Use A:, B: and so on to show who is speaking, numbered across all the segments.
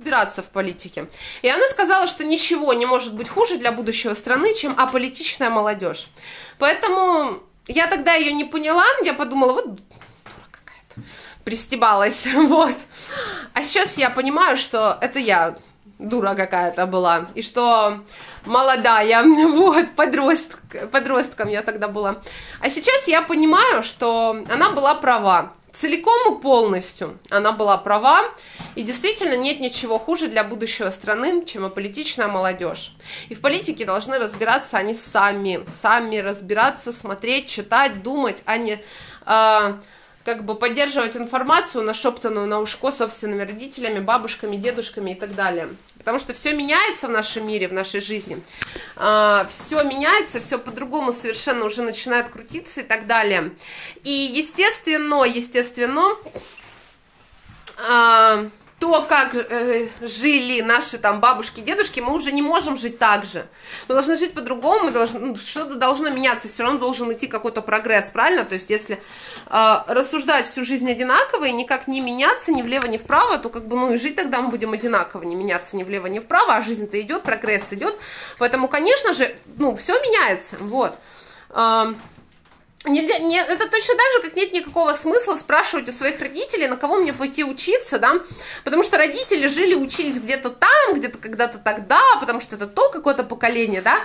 A: разбираться в политике. И она сказала, что ничего не может быть хуже для будущего страны, чем аполитичная молодежь. Поэтому я тогда ее не поняла, я подумала, вот дура какая-то, пристебалась, вот. А сейчас я понимаю, что это я дура какая-то была, и что молодая, вот, подростком я тогда была. А сейчас я понимаю, что она была права. Целиком и полностью она была права, и действительно нет ничего хуже для будущего страны, чем аполитичная молодежь. И в политике должны разбираться они сами разбираться, смотреть, читать, думать, а не как бы поддерживать информацию, нашептанную на ушко собственными родителями, бабушками, дедушками и так далее. Потому что все меняется в нашем мире, в нашей жизни. Все меняется, все по-другому совершенно уже начинает крутиться и так далее. И естественно, то, как жили наши там бабушки, дедушки, мы уже не можем жить так же. Мы должны жить по-другому, что-то должно меняться, все равно должен идти какой-то прогресс, правильно? То есть, если рассуждать всю жизнь одинаково и никак не меняться ни влево, ни вправо, то как бы, ну и жить тогда мы будем одинаково, не меняться ни влево, ни вправо, а жизнь-то идет, прогресс идет. Поэтому, конечно же, ну, все меняется, вот. Это точно так же, как нет никакого смысла спрашивать у своих родителей, на кого мне пойти учиться, да, потому что родители жили, учились где-то там, где-то когда-то тогда, потому что это то какое-то поколение, да,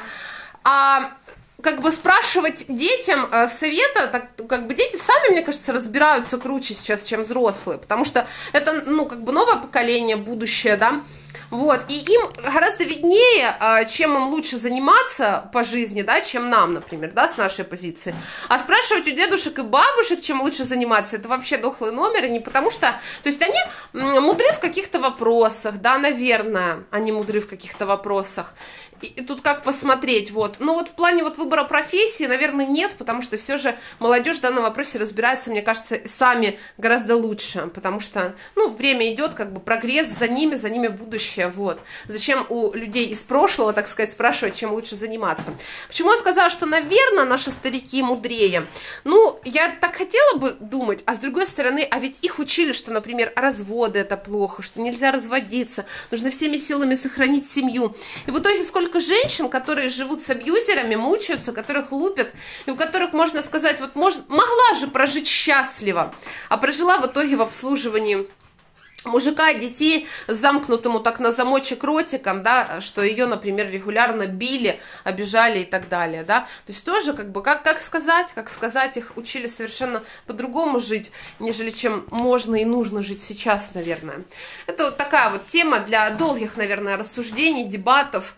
A: а как бы спрашивать детям совета, так, как бы дети сами, мне кажется, разбираются круче сейчас, чем взрослые, потому что это, ну, как бы новое поколение, будущее, да. Вот, и им гораздо виднее, чем им лучше заниматься по жизни, да, чем нам, например, да, с нашей позиции. А спрашивать у дедушек и бабушек, чем лучше заниматься, это вообще дохлый номер, и не потому что, то есть они мудры в каких-то вопросах, да, наверное, они мудры в каких-то вопросах. И тут как посмотреть, вот. Но вот в плане вот выбора профессии, наверное, нет, потому что все же молодежь в данном вопросе разбирается, мне кажется, сами гораздо лучше, потому что, ну, время идет, как бы прогресс, за ними будущее, вот. Зачем у людей из прошлого, так сказать, спрашивать, чем лучше заниматься? Почему я сказала, что, наверное, наши старики мудрее? Ну, я так хотела бы думать, а с другой стороны, а ведь их учили, что, например, разводы это плохо, что нельзя разводиться, нужно всеми силами сохранить семью. И в итоге сколько женщин, которые живут с абьюзерами, мучаются, которых лупят, и у которых, можно сказать, вот могла же прожить счастливо, а прожила в итоге в обслуживании мужика, детей с замкнутым вот так на замочек ротиком, да, что ее, например, регулярно били, обижали и так далее, да, то есть тоже как бы, как сказать, их учили совершенно по-другому жить, нежели чем можно и нужно жить сейчас, наверное. Это вот такая вот тема для долгих, наверное, рассуждений, дебатов.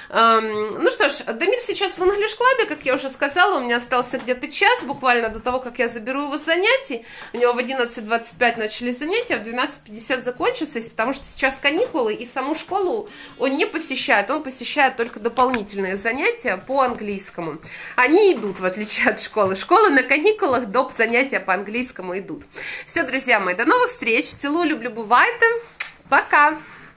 A: Ну что ж, Дамир сейчас в English Club, как я уже сказала, у меня остался где-то час, буквально до того, как я заберу его с занятий, у него в 11:25 начались занятия, в 12:50 закончится, потому что сейчас каникулы, и саму школу он не посещает, он посещает только дополнительные занятия по английскому. Они идут, в отличие от школы. Школы на каникулах, доп. Занятия по английскому идут. Все, друзья мои, до новых встреч, целую, люблю, бывайте, пока!